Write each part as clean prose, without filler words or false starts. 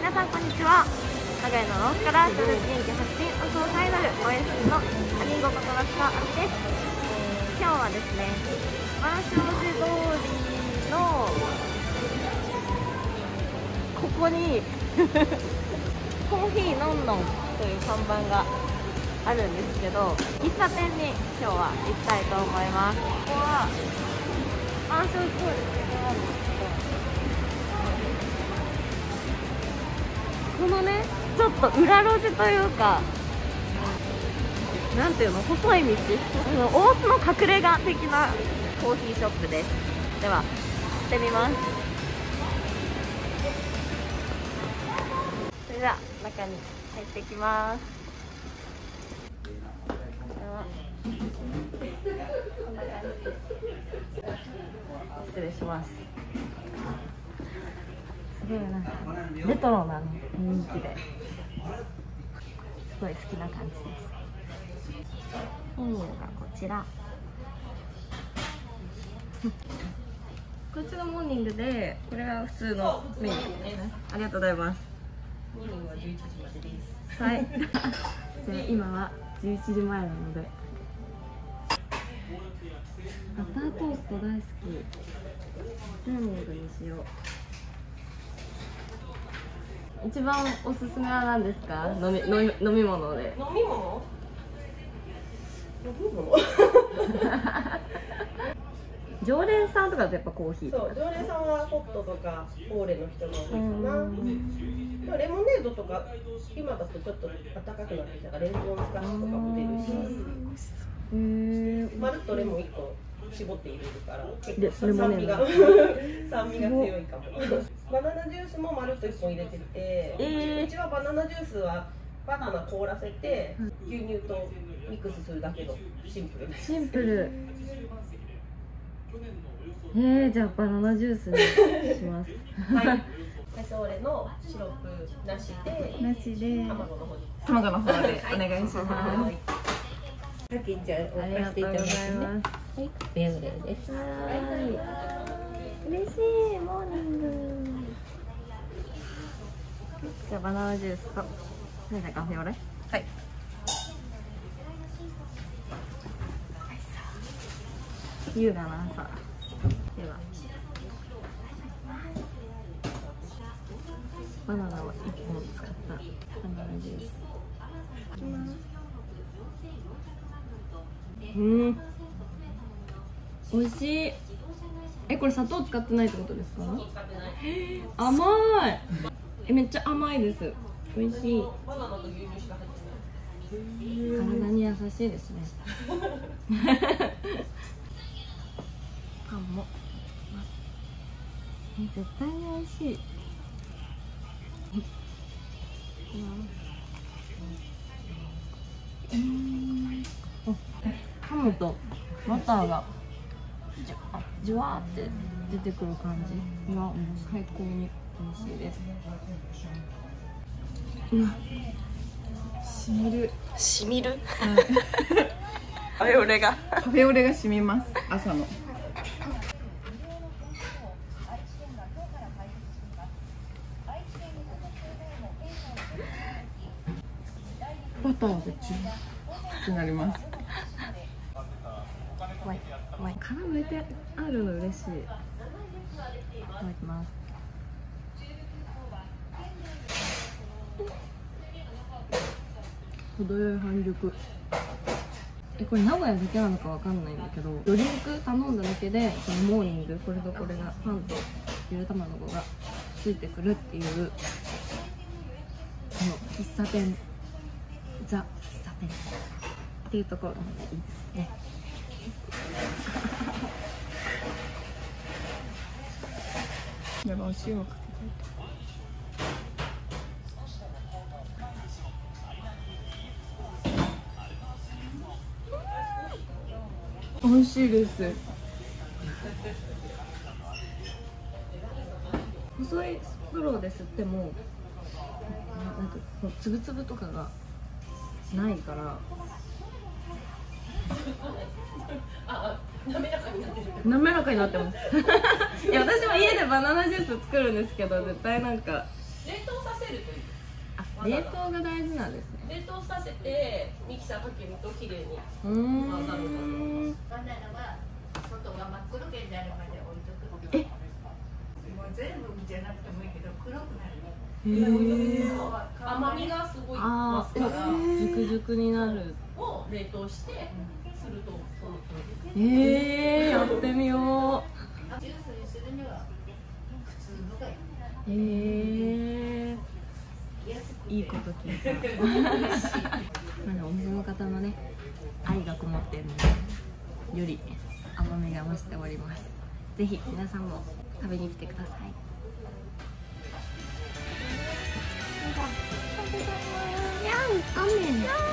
皆さんこんにちは。名古屋のロースから少女元気発信お総裁なる OSP のアニーゴコトラスカアミです。今日はですね、満潮寺通りのここにコーヒーのんのんという看板があるんですけど、喫茶店に今日は行きたいと思います。ここは満潮寺通りってなんですけど、このね、ちょっと裏路地というか、なんていうの、細い道、大津の隠れ家的なコーヒーショップです。では、行ってみます。それでは、中に入ってきます。こんな感じ。失礼します。すごいなんかレトロな、ね、雰囲気ですごい好きな感じです。メニューがこちらこっちがモーニングで、これが普通のメニューですね。ありがとうございます。モーニングは11時までです。はいで今は11時前なので、バタートースト大好き。モーニングにしよう。一番おすすめは何ですか？飲み物で。飲み物？常連さんとかだとやっぱコーヒー。 そう、常連さんはホットとかオーレの人が多いかな。でもレモネードとか今だとちょっと暖かくなってきたからレモンスカッシュとかも出るし、まるっとレモン1個絞って入れるから結構酸味が強いかも。バナナジュースもまるっと1本入れてて、うちはバナナジュースはバナナ凍らせて牛乳とミックスするだけのシンプルです。 シンプル。じゃあバナナジュースにします。 はい。それのシロップなしで卵の方でお願いします。さっきじゃあありがとうございます。 はい、ベーグルです。 嬉しいモーニング。じゃあバナナジュースとカフェオレ。 はい。 優雅な朝。ではバナナを1本使ったバナナジュース。いきます。美味しい。これ砂糖使ってないってことですか？甘い。めっちゃ甘いです。美味しい。体に優しいですね。パンも絶対に美味しい。ハムとバターがじゅわーって出てくる感じがもう最高に美味しいです。しみるカフェオレがしみます。朝のバターがチュッってなります。殻むいてあるの嬉しい。いただきます。程よい半熟。これ名古屋だけなのかわかんないんだけど、ドリンク頼んだだけでそのモーニング、これとこれがパンとゆで卵がついてくるっていう、この喫茶店、ザ・喫茶店っていうところがいいですね。 でもお塩をかけて美味しいです。 細いストローで吸ってもなんかつぶつぶとかがないから滑らかになってますいや私も家でバナナジュース作るんですけど、絶対なんか冷凍させると冷凍が大事なんですね。 冷凍させてミキサーかけると綺麗に混ざると思います。 バナナは外が真っ黒けになるまで置いとく。もう全部じゃなくてもいいけど黒くなる。 甘みがすごい増すから、 ジュクジュクになる。 を冷凍してするとその通やってみよう。 ジュースにするには普通のがいい。 いいこと聞いた。お店の方のね、愛がこもってるので、より甘みが増しております。ぜひ皆さんも食べに来てください。雨。あり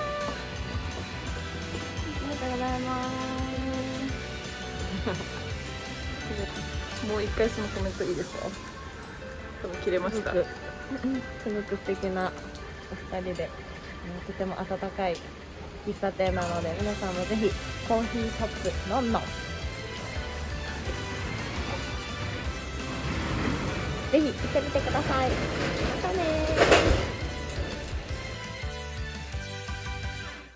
がとうございます。 もう一回そのコメントいいですか？多分切れました。 すごく素敵なお二人で、とても温かい喫茶店なので、皆さんもぜひコーヒーショップのんのんぜひ行ってみてください。